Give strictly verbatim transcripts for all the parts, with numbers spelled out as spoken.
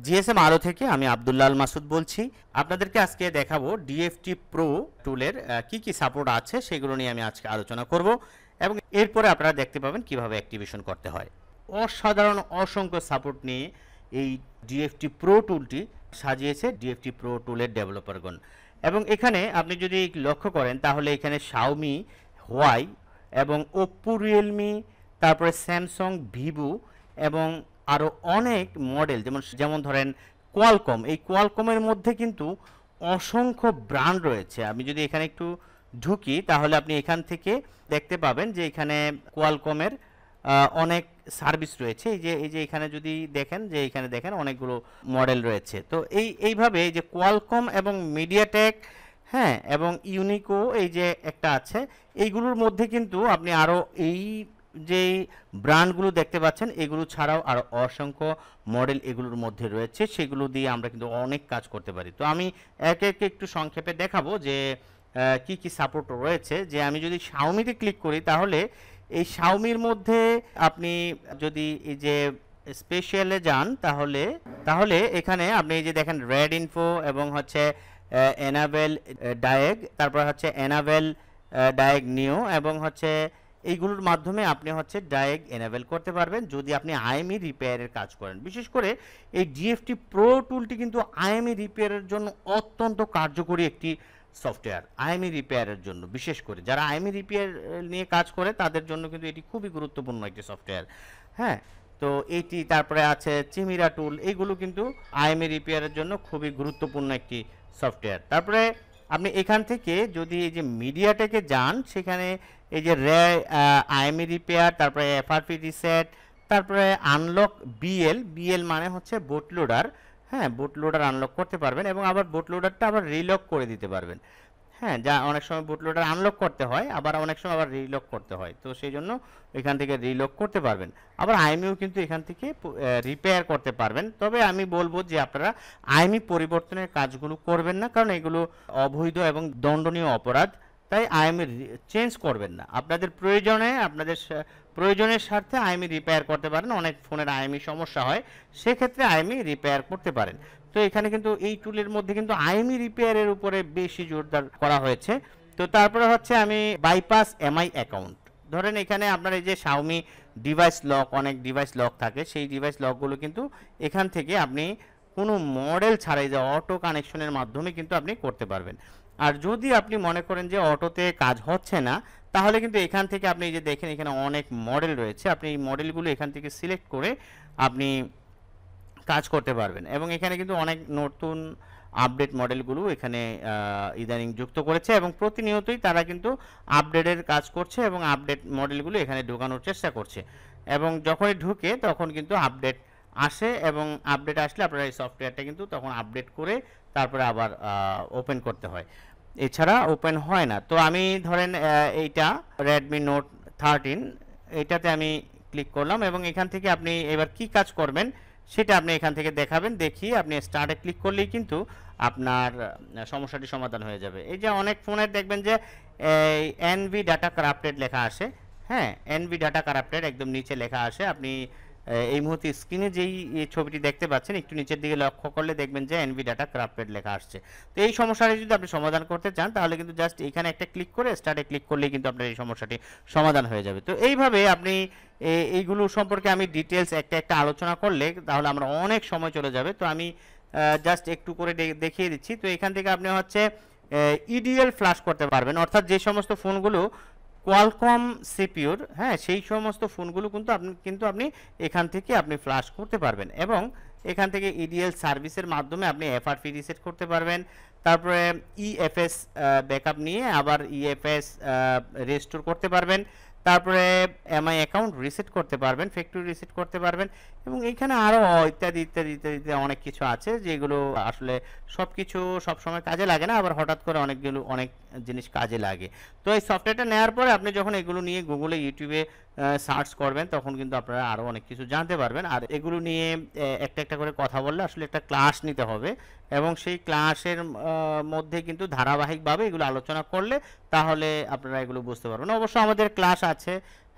GSM আলো থেকে আমি আব্দুল্লাহ আল মাসুদ বলছি। আপনাদেরকে আজকে দেখাবো ডিএফটি প্রো টুলের কি কি সাপোর্ট আছে সেগুলো নিয়ে আমি আজকে আলোচনা করব এবং এরপরে আপনারা দেখতে পাবেন কিভাবে অ্যাক্টিভেশন করতে হয়। অসাধারণ অসংখ্য সাপোর্ট নিয়ে এই ডিএফটি প্রো টুলটি সাজিয়েছে ডিএফটি প্রো টুলের ডেভেলপারগণ। এবং এখানে আপনি যদি লক্ষ্য করেন তাহলে এখানে শাওমি, হোয়াই এবং ওপ্পো, রিয়েলমি, তারপরে স্যামসাং, ভিভো এবং আরও অনেক মডেল, যেমন যেমন ধরেন কোয়ালকম, এই কোয়ালকমের মধ্যে কিন্তু অসংখ্য ব্র্যান্ড রয়েছে। আমি যদি এখানে একটু ঢুকি তাহলে আপনি এখান থেকে দেখতে পাবেন যে এখানে কোয়ালকমের অনেক সার্ভিস রয়েছে। এই যে এই যে এখানে যদি দেখেন যে এখানে দেখেন অনেকগুলো মডেল রয়েছে। তো এই এইভাবে এই যে কোয়ালকম এবং মিডিয়াটেক, হ্যাঁ, এবং ইউনিকো এই যে একটা আছে, এইগুলোর মধ্যে কিন্তু আপনি আরও এই যে ব্র্যান্ডগুলো দেখতে পাচ্ছেন এগুলো ছাড়াও আরও অসংখ্য মডেল এগুলোর মধ্যে রয়েছে, সেগুলো দিয়ে আমরা কিন্তু অনেক কাজ করতে পারি। তো আমি একে একে একটু সংক্ষেপে দেখাবো যে কি কি সাপোর্ট রয়েছে। যে আমি যদি শাওমিতে ক্লিক করি তাহলে এই শাওমির মধ্যে আপনি যদি এই যে স্পেশালে যান তাহলে তাহলে এখানে আপনি এই যে দেখেন রেড ইনফো এবং হচ্ছে এনাবেল ডায়েগ, তারপর হচ্ছে এনাবেল ডায়েগ নিও এবং হচ্ছে এইগুলোর মাধ্যমে আপনি হচ্ছে ডায়েগ এনাবেল করতে পারবেন যদি আপনি আইএমই রিপেয়ারের কাজ করেন। বিশেষ করে এই ডিএফটি প্রো টুলটি কিন্তু আইএমই রিপেয়ারের জন্য অত্যন্ত কার্যকরী একটি সফটওয়্যার। আইএমই রিপেয়ারের জন্য, বিশেষ করে যারা আইএমই রিপেয়ার নিয়ে কাজ করে তাদের জন্য কিন্তু এটি খুবই গুরুত্বপূর্ণ একটি সফটওয়্যার। হ্যাঁ, তো এইটি তারপরে আছে চিমিরা টুল, এইগুলো কিন্তু আইএমই রিপেয়ারের জন্য খুবই গুরুত্বপূর্ণ একটি সফটওয়্যার। তারপরে আপনি এখান থেকে যদি এই যে মিডিয়াটেকে যান সেখানে এই যে রে আইএমই রিপেয়ার, তারপরে এফআরপি রিসেট, তারপরে আনলক বিএল, বিএল মানে হচ্ছে বুট লোডার, হ্যাঁ, বুট লোডার আনলক করতে পারবেন এবং আবার বুট লোডারটা আবার রিলক করে দিতে পারবেন। হ্যাঁ, যা অনেক সময় বুট লোডার আনলক করতে হয়, আবার অনেক সময় আবার রিলক করতে হয়, তো সেই জন্য এখান থেকে রিলক করতে পারবেন। আবার আইএমইও কিন্তু এখান থেকে রিপেয়ার করতে পারবেন। তবে আমি বলবো যে আপনারা আইএমই পরিবর্তনের কাজগুলো করবেন না, কারণ এগুলো অবৈধ এবং দণ্ডনীয় অপরাধ। তাই আইএমই চেঞ্জ করবেন না। আপনাদের প্রয়োজনে আপনাদের প্রয়োজনের স্বার্থে আইএমই রিপেয়ার করতে পারেন। অনেক ফোনের আইএমই সমস্যা হয়, সেক্ষেত্রে আইএমই রিপেয়ার করতে পারেন। তো এখানে কিন্তু এই টুলের মধ্যে কিন্তু আইএমই রিপেয়ারের উপরে বেশি জোরদার করা হয়েছে। তো তারপরে হচ্ছে আমি বাইপাস এমআই অ্যাকাউন্ট, ধরেন এখানে আপনার এই যে শাওমি ডিভাইস লক, অনেক ডিভাইস লক থাকে, সেই ডিভাইস লকগুলো কিন্তু এখান থেকে আপনি কোনো মডেল ছাড়াই যে অটো কানেকশনের মাধ্যমে কিন্তু আপনি করতে পারবেন। আর যদি আপনি মনে করেন যে অটোতে কাজ হচ্ছে না তাহলে কিন্তু এখান থেকে আপনি যে দেখেন এখানে অনেক মডেল রয়েছে, আপনি এই মডেলগুলো এখান থেকে সিলেক্ট করে আপনি কাজ করতে পারবেন। এবং এখানে কিন্তু অনেক নতুন আপডেট মডেলগুলো এখানে ইদানিং যুক্ত করেছে এবং প্রতিনিয়তই তারা কিন্তু আপডেটের কাজ করছে এবং আপডেট মডেলগুলো এখানে ঢোকানোর চেষ্টা করছে। এবং যখনই ঢুকে তখন কিন্তু আপডেট আসে এবং আপডেট আসলে আপনারা এই সফটওয়্যারটা কিন্তু তখন আপডেট করে তারপরে আবার ওপেন করতে হয়, এছাড়া ওপেন হয় না। তো আমি ধরেন এইটা রেডমি নোট থার্টিন, এইটাতে আমি ক্লিক করলাম এবং এখান থেকে আপনি এবার কি কাজ করবেন সেটা আপনি এখান থেকে দেখাবেন। দেখিয়ে আপনি স্টার্টে ক্লিক করলেই কিন্তু আপনার সমস্যাটি সমাধান হয়ে যাবে। এই যে অনেক ফোনের দেখবেন যে এনভি ডাটা কারাপ্টেড লেখা আসে, হ্যাঁ, এনভি ডাটা কারাপ্টেড একদম নিচে লেখা আসে। আপনি এই মুহূর্তে স্ক্রিনে যেই ছবিটি দেখতে পাচ্ছেন একটু নিচের দিকে লক্ষ্য করলে দেখবেন যে এনভি ডাটা কারাপ্টেড লেখা আসছে। তো এই সমস্যাটি যদি আপনি সমাধান করতে চান তাহলে কিন্তু জাস্ট এখানে একটা ক্লিক করে স্টার্টে ক্লিক করলেই কিন্তু আপনার এই সমস্যাটি সমাধান হয়ে যাবে। তো এইভাবে আপনি এইগুলো সম্পর্কে আমি ডিটেলস একটা একটা আলোচনা করলে তাহলে আমরা অনেক সময় চলে যাবে। তো আমি জাস্ট একটু করে দেখিয়ে দিচ্ছি। তো এখান থেকে আপনি হচ্ছে ইডিএল ফ্ল্যাশ করতে পারবেন, অর্থাৎ যে সমস্ত ফোনগুলো কোয়ালকম সিপিইউর, হ্যাঁ, সেই সমস্ত ফোনগুলো কিন্তু আপনি কিন্তু আপনি এখান থেকে আপনি ফ্ল্যাশ করতে পারবেন এবং এখান থেকে ইডিএল সার্ভিসের মাধ্যমে আপনি এফআরপি রিসেট করতে পারবেন। তারপরে ইএফএস ব্যাকআপ নিয়ে আবার ইএফএস রেস্টোর করতে পারবেন। তারপরে এমআই অ্যাকাউন্ট রিসেট করতে পারবেন, ফ্যাক্টরি রিসেট করতে পারবেন এবং এখানে আরও ইত্যাদি ইত্যাদি ইত্যাদি অনেক কিছু আছে যেগুলো আসলে সব কিছু সবসময় কাজে লাগে না, আবার হঠাৎ করে অনেকগুলো অনেক জিনিস কাজে লাগে। তো এই সফটওয়্যারটা নেওয়ার পরে আপনি যখন এগুলো নিয়ে গুগলে ইউটিউবে সার্চ করবেন তখন কিন্তু আপনারা আরও অনেক কিছু জানতে পারবেন। আর এগুলো নিয়ে একটা একটা করে কথা বললে আসলে একটা ক্লাস নিতে হবে এবং সেই ক্লাসের মধ্যে কিন্তু ধারাবাহিকভাবে এগুলো আলোচনা করলে তাহলে আপনারা এগুলো বুঝতে পারবেন। অবশ্য আমাদের ক্লাস আছে,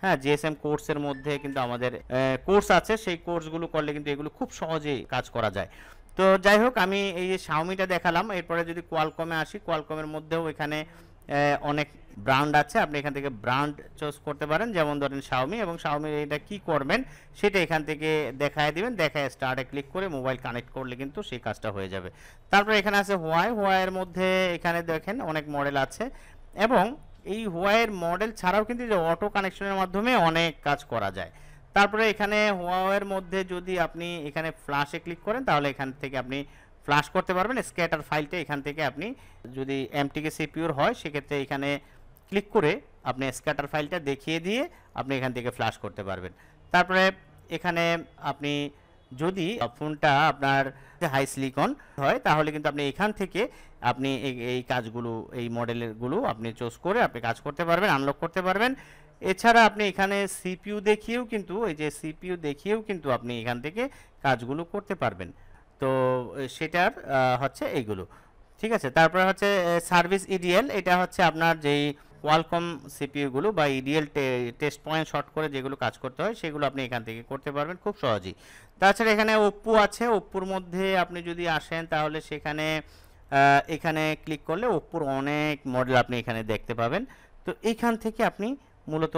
হ্যাঁ, জিএসএম কোর্সের মধ্যে কিন্তু আমাদের কোর্স আছে, সেই কোর্সগুলো করলে কিন্তু এগুলো খুব সহজেই কাজ করা যায়। তো যাই হোক, আমি এই যে শাওমিটা দেখালাম, এরপরে যদি কোয়ালকমে আসি, কোয়ালকমের মধ্যেও এখানে অনেক ব্র্যান্ড আছে, আপনি এখান থেকে ব্র্যান্ড চুজ করতে পারেন, যেমন ধরেন শাওমি, এবং শাওমির এটা কি করবেন সেটা এখান থেকে দেখায় দিবেন, দেখায় স্টার্টে ক্লিক করে মোবাইল কানেক্ট করলে কিন্তু সেই কাজটা হয়ে যাবে। তারপরে এখানে আছে হোয়াই, হোয়াইয়ের মধ্যে এখানে দেখেন অনেক মডেল আছে, এবং এই হোয়াইয়ের মডেল ছাড়াও কিন্তু যে অটো কানেকশনের মাধ্যমে অনেক কাজ করা যায়। তারপরে এখানে হোয়াইয়ের মধ্যে যদি আপনি এখানে ফ্ল্যাশে ক্লিক করেন তাহলে এখান থেকে আপনি ফ্ল্যাশ করতে পারবেন স্ক্যাটার ফাইলটা। এখান থেকে আপনি যদি এমটিকে সিপিইউর হয় সেক্ষেত্রে এখানে ক্লিক করে আপনি স্ক্যাটার ফাইলটা দেখিয়ে দিয়ে আপনি এখান থেকে ফ্ল্যাশ করতে পারবেন। তারপরে এখানে আপনি যদি ফোনটা আপনার হাই সিলিকন হয় তাহলে কিন্তু আপনি এখান থেকে আপনি এই কাজগুলো, এই মডেলেরগুলো আপনি চুজ করে আপনি কাজ করতে পারবেন, আনলক করতে পারবেন। এছাড়া আপনি এখানে সিপিইউ দেখিয়েও কিন্তু, এই যে সিপিইউ দেখিয়েও কিন্তু আপনি এখান থেকে কাজগুলো করতে পারবেন। তো সেটার হচ্ছে এইগুলো, ঠিক আছে। তারপরে হচ্ছে সার্ভিস ইডিএল, এটা হচ্ছে আপনার যেই কোয়ালকম সিপিইউগুলো বা ইডিএল টেস্ট পয়েন্ট শর্ট করে যেগুলো কাজ করতে হয় সেগুলো আপনি এখান থেকে করতে পারবেন খুব সহজেই। তাছাড়া এখানে ওপ্পো আছে, ওপ্পোর মধ্যে আপনি যদি আসেন তাহলে সেখানে এখানে ক্লিক করলে ওপ্পোর অনেক মডেল আপনি এখানে দেখতে পাবেন। তো এইখান থেকে আপনি মূলত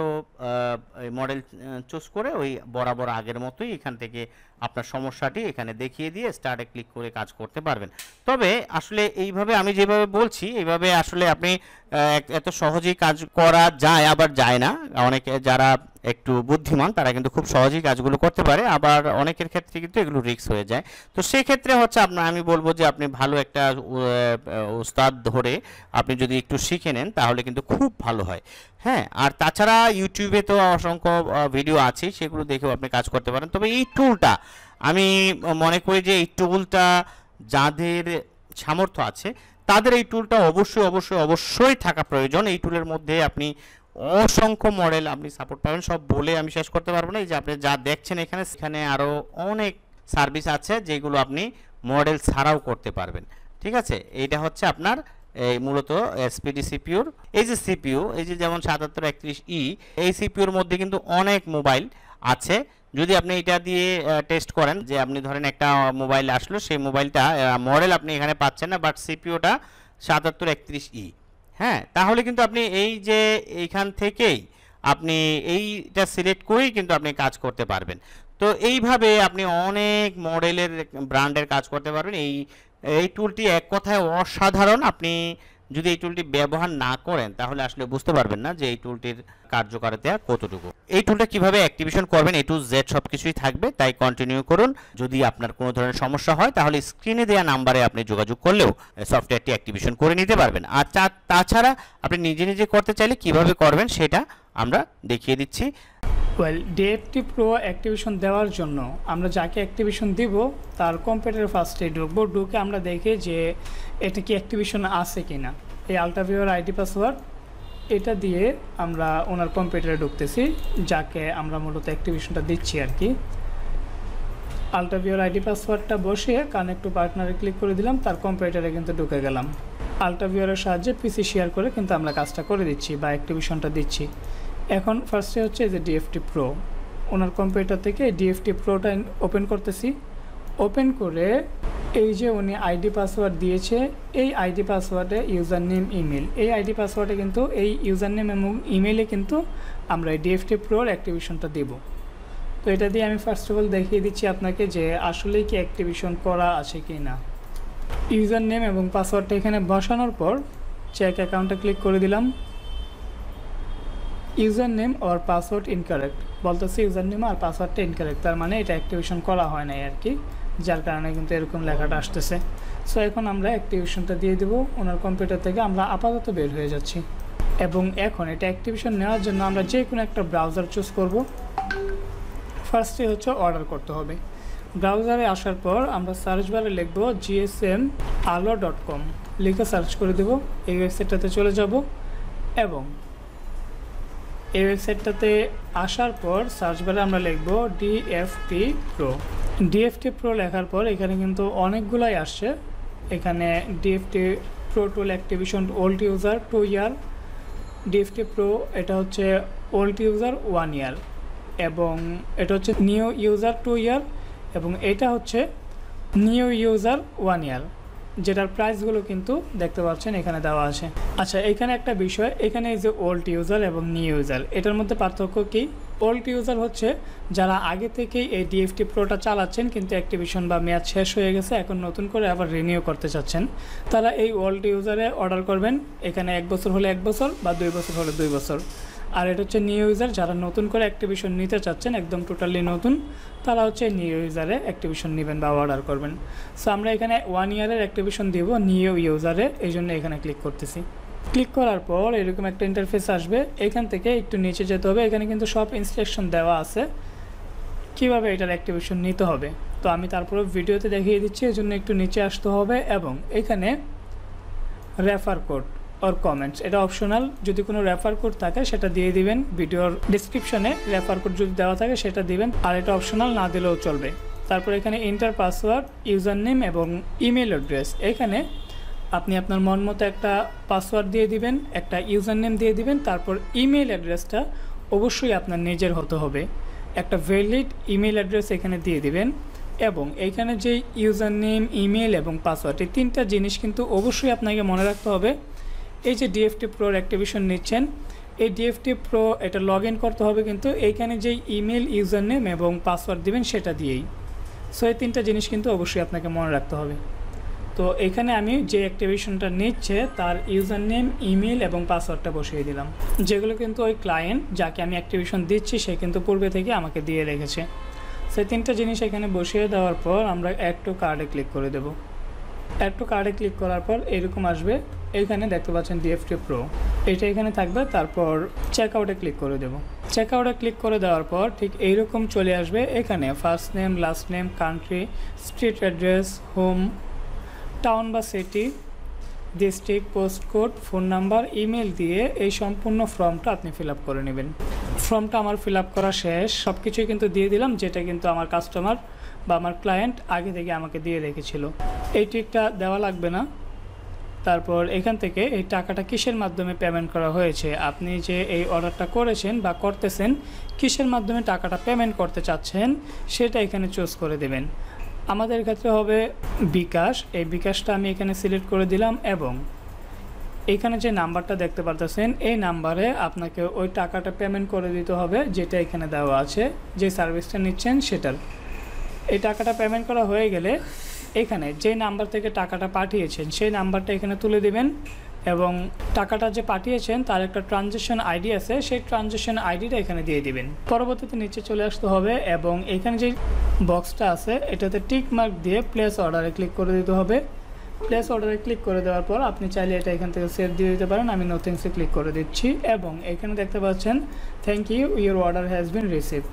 মডেল চুজ করে ওই বরাবর আগের মতোই এখান থেকে আপনার সমস্যাটি এখানে দেখিয়ে দিয়ে স্টার্টে ক্লিক করে কাজ করতে পারবেন। তবে আসলে এইভাবে আমি যেভাবে বলছি এইভাবে আসলে আপনি এত সহজেই কাজ করা যায়, আবার যায় না। অনেকে যারা একটু বুদ্ধিমান তারা কিন্তু খুব সহজেই কাজগুলো করতে পারে, আবার অনেকের ক্ষেত্রে কিন্তু এগুলো রিস্ক হয়ে যায়। তো সেই ক্ষেত্রে হচ্ছে আপনার আমি বলবো যে আপনি ভালো একটা উস্তাদ ধরে আপনি যদি একটু শিখে নেন তাহলে কিন্তু খুব ভালো হয়। হ্যাঁ, আর তাছাড়া ইউটিউবে তো অসংখ্য ভিডিও আছে, সেগুলো দেখেও আপনি কাজ করতে পারেন। তবে এই টুলটা আমি মনে করি যে এই টুলটা যাদের সামর্থ্য আছে তাদের এই টুলটা অবশ্যই অবশ্যই অবশ্যই থাকা প্রয়োজন। এই টুলের মধ্যে আপনি অসংখ্য মডেল আপনি সাপোর্ট পাবেন, সব বলে আমি শেষ করতে পারবো না। এই যে আপনি যা দেখছেন এখানে, সেখানে আরও অনেক সার্ভিস আছে যেগুলো আপনি মডেল ছাড়াও করতে পারবেন, ঠিক আছে। এইটা হচ্ছে আপনার এই মূলত এসপিডি সিপিইউর এই যে সিপিইউ, এই যে যেমন সাতাত্তর একত্রিশ ই, এই সিপিইউর মধ্যে কিন্তু অনেক মোবাইল আছে। যদি আপনি এটা দিয়ে টেস্ট করেন, যে আপনি ধরেন একটা মোবাইল আসলো, সেই মোবাইলটা মডেল আপনি এখানে পাচ্ছেন না, বাট সিপিইউটা সাতাত্তর একত্রিশ ই, হ্যাঁ, তাহলে কিন্তু আপনি এই যে এইখান থেকেই আপনি এইটা সিলেক্ট করেই কিন্তু আপনি কাজ করতে পারবেন। তো এইভাবে আপনি অনেক মডেলের ব্র্যান্ডের কাজ করতে পারবেন। এই এই টুলটি এক কথায় অসাধারণ। আপনি যদি এই টুলটি ব্যবহার না করেন তাহলে আসলে বুঝতে পারবেন না যে এই টুলটির কার্যকারিতা কতটুকু। এই টুলটা কিভাবে অ্যাক্টিভেশন করবেন এ টু জেড সব কিছুই থাকবে, তাই কন্টিনিউ করুন। যদি আপনার কোনো ধরনের সমস্যা হয় তাহলে স্ক্রিনে দেওয়া নাম্বারে আপনি যোগাযোগ করলেও সফটওয়্যারটি অ্যাক্টিভেশন করে নিতে পারবেন। আর তাছাড়া আপনি নিজে নিজে করতে চাইলে কিভাবে করবেন সেটা আমরা দেখিয়ে দিচ্ছি। ওয়েল, ডিএফটি প্রো অ্যাক্টিভেশন দেওয়ার জন্য আমরা যাকে অ্যাক্টিভেশন দিব তার কম্পিউটারে ফার্স্টে ঢুকবো, ঢুকে আমরা দেখি যে এটা কি অ্যাক্টিভেশন আছে কি না। এই আলট্রাভিউর আইডি পাসওয়ার্ড এটা দিয়ে আমরা ওনার কম্পিউটারে ঢুকতেছি, যাকে আমরা মূলত অ্যাক্টিভেশনটা দিচ্ছি আর কি। আলট্রাভিউর আইডি পাসওয়ার্ডটা বসিয়ে কানেক্ট টু পার্টনারে ক্লিক করে দিলাম, তার কম্পিউটারে কিন্তু ঢুকে গেলাম। আলট্রাভিউরের সাহায্যে পিসি শেয়ার করে কিন্তু আমরা কাজটা করে দিচ্ছি বা অ্যাক্টিভেশনটা দিচ্ছি। এখন ফার্স্টে হচ্ছে যে ডিএফটি প্রো, ওনার কম্পিউটার থেকে ডিএফটি প্রোটা ওপেন করতেছি। ওপেন করে এই যে উনি আইডি পাসওয়ার্ড দিয়েছে, এই আইডি পাসওয়ার্ডে ইউজার নেম ইমেল, এই আইডি পাসওয়ার্ডে কিন্তু এই ইউজার নেম এবং ইমেলে কিন্তু আমরা এই ডিএফটি প্রোর অ্যাক্টিভেশনটা দেব। তো এটা দিয়ে আমি ফার্স্ট অফ অল দেখিয়ে দিচ্ছি আপনাকে যে আসলেই কি অ্যাক্টিভেশন করা আছে কি না। ইউজার নেম এবং পাসওয়ার্ডটা এখানে বসানোর পর চেক অ্যাকাউন্টে ক্লিক করে দিলাম। ইউজার নেম আর পাসওয়ার্ড ইনকারেক্ট বলতেছে, ইউজার নেম আর পাসওয়ার্ডটা ইনকারেক্ট, তার মানে এটা অ্যাক্টিভেশন করা হয় নাই আর কি, যার কারণে কিন্তু এরকম লেখাটা আসতেছে। সো এখন আমরা অ্যাক্টিভেশনটা দিয়ে দেবো। ওনার কম্পিউটার থেকে আমরা আপাতত বের হয়ে যাচ্ছি, এবং এখন এটা অ্যাক্টিভেশন নেওয়ার জন্য আমরা যে কোনো একটা ব্রাউজার চুজ করব। ফার্স্টে হচ্ছে অর্ডার করতে হবে। ব্রাউজারে আসার পর আমরা সার্চ বারে লিখব জিএসএম আলো ডট কম, লিখে সার্চ করে দেব। এই ওয়েবসাইটটাতে চলে যাব, এবং এই ওয়েবসাইটটাতে আসার পর সার্চ বারে আমরা লিখব ডিএফটি প্রো। ডিএফটি প্রো লেখার পর এখানে কিন্তু অনেকগুলাই আসছে। এখানে DFT pro tool activation old user two year DFT pro এটা হচ্ছে ওল্ড ইউজার ওয়ান ইয়ার এবং এটা হচ্ছে নিউ ইউজার টু ইয়ার এবং এটা হচ্ছে নিউ ইউজার ওয়ান ইয়ার, যেটার প্রাইসগুলো কিন্তু দেখতে পাচ্ছেন এখানে দেওয়া আছে। আচ্ছা, এখানে একটা বিষয়, এখানে এই যে ওল্ড ইউজার এবং নিউ ইউজার এটার মধ্যে পার্থক্য কি? ওল্ড ইউজার হচ্ছে যারা আগে থেকেই এই ডিএফটি প্রোটা চালাচ্ছেন কিন্তু অ্যাক্টিভেশন বা মেয়াদ শেষ হয়ে গেছে, এখন নতুন করে আবার রিনিউ করতে চাচ্ছেন, তারা এই ওল্ড ইউজারে অর্ডার করবেন। এখানে এক বছর হলে এক বছর বা দুই বছর হলে দুই বছর। আর এটা হচ্ছে নিউ ইউজার, যারা নতুন করে অ্যাক্টিভেশন নিতে চাচ্ছেন, একদম টোটালি নতুন, তারা হচ্ছে নিউ ইউজারে অ্যাক্টিভেশন নেবেন বা অর্ডার করবেন। সো আমরা এখানে ওয়ান ইয়ারের অ্যাক্টিভেশন দিব নিউ ইউজারে, এই জন্য এখানে ক্লিক করতেছি। ক্লিক করার পর এরকম একটা ইন্টারফেস আসবে। এখান থেকে একটু নিচে যেতে হবে, এখানে কিন্তু সব ইনস্ট্রাকশন দেওয়া আছে কীভাবে এটার অ্যাক্টিভেশন নিতে হবে। তো আমি তারপরে ভিডিওতে দেখিয়ে দিচ্ছি, এই জন্য একটু নিচে আসতে হবে এবং এখানে রেফার কোড অর কমেন্টস এটা অপশনাল, যদি কোনো রেফার কোড থাকে সেটা দিয়ে দিবেন, ভিডিওর ডিসক্রিপশনে রেফার কোড যদি দেওয়া থাকে সেটা দিবেন, আর এটা অপশনাল না দিলেও চলবে। তারপর এখানে এন্টার পাসওয়ার্ড, ইউজার নেম এবং ইমেল অ্যাড্রেস, এখানে আপনি আপনার মন মতো একটা পাসওয়ার্ড দিয়ে দিবেন, একটা ইউজার নেম দিয়ে দিবেন, তারপর ইমেল অ্যাড্রেসটা অবশ্যই আপনার নিজের হতে হবে, একটা ভ্যালিড ইমেল অ্যাড্রেস এখানে দিয়ে দিবেন। এবং এইখানে যে ইউজার নেম, ইমেল এবং পাসওয়ার্ড, এই তিনটা জিনিস কিন্তু অবশ্যই আপনাকে মনে রাখতে হবে। এই যে ডিএফটি প্রোর অ্যাক্টিভেশন নিচ্ছেন, এই ডিএফটি প্রো এটা লগ ইন করতে হবে কিন্তু এইখানে যে ইমেল, ইউজার নেম এবং পাসওয়ার্ড দিবেন সেটা দিয়েই। সো এই তিনটা জিনিস কিন্তু অবশ্যই আপনাকে মনে রাখতে হবে। তো এখানে আমি যে অ্যাক্টিভেশনটা নিচ্ছে তার ইউজার নেম, ইমেল এবং পাসওয়ার্ডটা বসিয়ে দিলাম, যেগুলো কিন্তু ওই ক্লায়েন্ট যাকে আমি অ্যাক্টিভেশন দিচ্ছি সে কিন্তু পূর্বে থেকে আমাকে দিয়ে রেখেছে। সেই তিনটা জিনিস এখানে বসিয়ে দেওয়ার পর আমরা অ্যাড টু কার্ডে ক্লিক করে দেব। অ্যাড টু কার্ডে ক্লিক করার পর এরকম আসবে, এইখানে দেখতে পাচ্ছেন ডিএফটি প্রো, এটা এখানে থাকবে। তারপর চেক আউটে ক্লিক করে দেব। চেক আউটে ক্লিক করে দেওয়ার পর ঠিক এইরকম চলে আসবে। এখানে first name, last name, country, street address, home, town বা city, district, post code, phone number, email দিয়ে এই সম্পূর্ণ ফর্মটা আপনি ফিল আপ করে নেবেন। ফর্মটা আমার ফিল আপ করা শেষ, সব কিছুই কিন্তু দিয়ে দিলাম, যেটা কিন্তু আমার কাস্টমার বা আমার ক্লায়েন্ট আগে থেকে আমাকে দিয়ে রেখেছিল। এই টিকটা দেওয়া লাগবে না। তারপর এখান থেকে এই টাকাটা কিসের মাধ্যমে পেমেন্ট করা হয়েছে, আপনি যে এই অর্ডারটা করেছেন বা করতেছেন কিসের মাধ্যমে টাকাটা পেমেন্ট করতে চাচ্ছেন সেটা এখানে চুজ করে দেবেন। আমাদের ক্ষেত্রে হবে বিকাশ, এই বিকাশটা আমি এখানে সিলেক্ট করে দিলাম এবং এখানে যে নাম্বারটা দেখতে পারতেছেন এই নাম্বারে আপনাকে ওই টাকাটা পেমেন্ট করে দিতে হবে, যেটা এখানে দেওয়া আছে, যে সার্ভিসটা নিচ্ছেন সেটার। এই টাকাটা পেমেন্ট করা হয়ে গেলে এখানে যে নাম্বার থেকে টাকাটা পাঠিয়েছেন সেই নাম্বারটা এখানে তুলে দিবেন এবং টাকাটা যে পাঠিয়েছেন তার একটা ট্রানজ্যাকশন আইডি আছে, সেই ট্রানজ্যাকশন আইডিটা এখানে দিয়ে দিবেন। পরবর্তীতে নিচে চলে আসতে হবে এবং এখানে যে বক্সটা আছে এটাতে টিক মার্ক দিয়ে প্লেস অর্ডারে ক্লিক করে দিতে হবে। প্লেস অর্ডারে ক্লিক করে দেওয়ার পর আপনি চাইলে এটা এখান থেকে সেভ দিয়ে দিতে পারেন। আমি নো থ্যাঙ্কসে ক্লিক করে দিচ্ছি এবং এখানে দেখতে পাচ্ছেন thank you, your order has been received.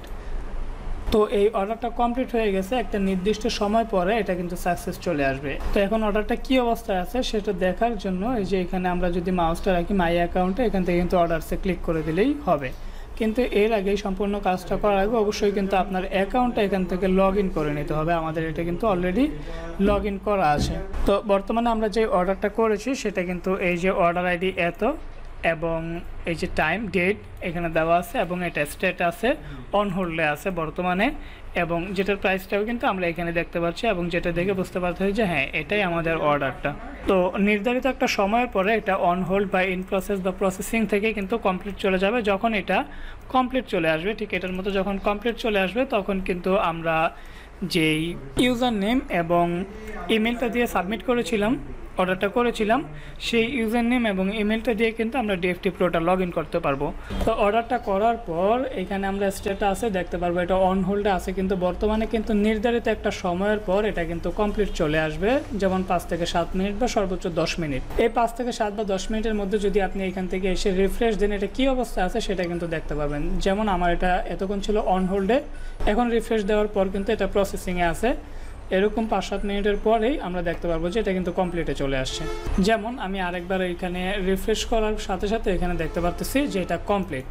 তো এই অর্ডারটা কমপ্লিট হয়ে গেছে, একটা নির্দিষ্ট সময় পরে এটা কিন্তু সাকসেস চলে আসবে। তো এখন অর্ডারটা কী অবস্থায় আছে সেটা দেখার জন্য এই যে এখানে আমরা যদি মাউসটা রাখি মাই অ্যাকাউন্টে, এখান থেকে কিন্তু অর্ডারসে ক্লিক করে দিলেই হবে। কিন্তু এর আগে সম্পূর্ণ কাজটা করার আগে অবশ্যই কিন্তু আপনার অ্যাকাউন্টটা এখান থেকে লগ ইন করে নিতে হবে। আমাদের এটা কিন্তু অলরেডি লগ ইন করা আছে। তো বর্তমানে আমরা যে অর্ডারটা করেছি সেটা কিন্তু এই যে অর্ডার আইডি এত এবং এই যে টাইম ডেট এখানে দেওয়া আছে এবং এটা স্টেট আছে, অন হোল্ডে আছে বর্তমানে, এবং যেটার প্রাইসটাও কিন্তু আমরা এখানে দেখতে পাচ্ছি এবং যেটা দেখে বুঝতে পারছি যে হ্যাঁ এটাই আমাদের অর্ডারটা। তো নির্ধারিত একটা সময়ের পরে এটা অন হোল্ড বা ইন প্রসেস বা প্রসেসিং থেকে কিন্তু কমপ্লিট চলে যাবে। যখন এটা কমপ্লিট চলে আসবে, ঠিক এটার মতো যখন কমপ্লিট চলে আসবে তখন কিন্তু আমরা যেই ইউজার নেম এবং ইমেলটা দিয়ে সাবমিট করেছিলাম, অর্ডারটা করেছিলাম, সেই ইউজার নেম এবং ইমেলটা দিয়ে কিন্তু আমরা ডিএফটি প্রোটা লগ ইন করতে পারবো। তো অর্ডারটা করার পর এখানে আমরা স্ট্যাটাসে দেখতে পারবো এটা অন হোল্ডে আছে, কিন্তু বর্তমানে কিন্তু নির্ধারিত একটা সময়ের পর এটা কিন্তু কমপ্লিট চলে আসবে, যেমন পাঁচ থেকে সাত মিনিট বা সর্বোচ্চ দশ মিনিট। এই পাঁচ থেকে সাত বা দশ মিনিটের মধ্যে যদি আপনি এখান থেকে এসে রিফ্রেশ দেন এটা কী অবস্থায় আছে সেটা কিন্তু দেখতে পাবেন। যেমন আমার এটা এতক্ষণ ছিল অন হোল্ডে, এখন রিফ্রেশ দেওয়ার পর কিন্তু এটা প্রসেসিংয়ে আছে। এরকম পাঁচ সাত মিনিটের পরেই আমরা দেখতে পারবো যে এটা কিন্তু কমপ্লিটে চলে আসছে। যেমন আমি আরেকবার এখানে রিফ্রেশ করার সাথে সাথে এখানে দেখতে পারতেছি যে এটা কমপ্লিট।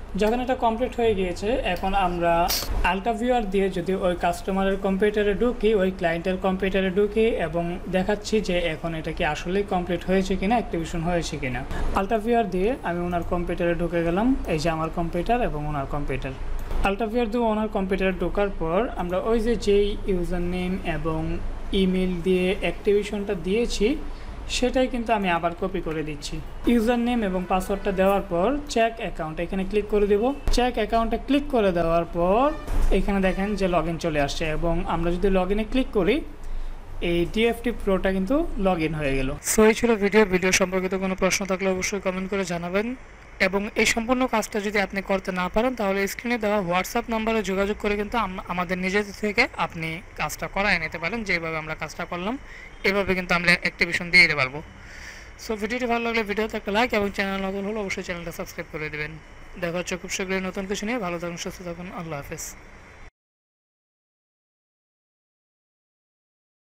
যখন এটা কমপ্লিট হয়ে গিয়েছে, এখন আমরা আলট্রা ভিউয়ার দিয়ে যদি ওই কাস্টমারের কম্পিউটারে ঢুকি, ওই ক্লায়েন্টের কম্পিউটারে ঢুকি এবং দেখাচ্ছি যে এখন এটা কি আসলেই কমপ্লিট হয়েছে কিনা, অ্যাক্টিভেশন হয়েছে কিনা। আলট্রা ভিউয়ার দিয়ে আমি ওনার কম্পিউটারে ঢুকে গেলাম, এই যে আমার কম্পিউটার এবং ওনার কম্পিউটার। আলট্রা ভিউয়ার দিয়ে ওনার কম্পিউটারে ঢোকার পর আমরা ওই যে যেই ইউজার নেম এবং ইমেল দিয়ে অ্যাক্টিভেশনটা দিয়েছি সেটাই কিন্তু আমি আবার কপি করে দিচ্ছি। ইউজার নেম এবং পাসওয়ার্ডটা দেওয়ার পর চেক অ্যাকাউন্ট এখানে ক্লিক করে দেব। চেক অ্যাকাউন্টে ক্লিক করে দেওয়ার পর এখানে দেখেন যে লগ ইন চলে আসছে এবং আমরা যদি লগ ইনে ক্লিক করি এই ডিএফটি প্রোটা কিন্তু লগ ইন হয়ে গেল। সো এই ছিল ভিডিও ভিডিও সম্পর্কিত কোনো প্রশ্ন থাকলে অবশ্যই কমেন্ট করে জানাবেন এবং এই সম্পূর্ণ কাজটা যদি আপনি করতে না পারেন তাহলে স্ক্রিনে দেওয়া হোয়াটসঅ্যাপ নাম্বারে যোগাযোগ করে কিন্তু আমাদের নিজেদের থেকে আপনি কাজটা করায় নিতে পারেন। যেভাবে আমরা কাজটা করলাম এভাবে কিন্তু আমরা অ্যাক্টিভেশন দিয়ে দিতে পারবো। সো ভিডিওটি ভালো লাগলে ভিডিওতে একটা লাইক এবং চ্যানেল নতুন হলে অবশ্যই চ্যানেলটা সাবস্ক্রাইব করে দেবেন। দেখা হচ্ছে খুব শীঘ্রই নতুন কিছু নিয়ে। ভালো থাকুন, সুস্থ থাকুন, আল্লাহ হাফেজ।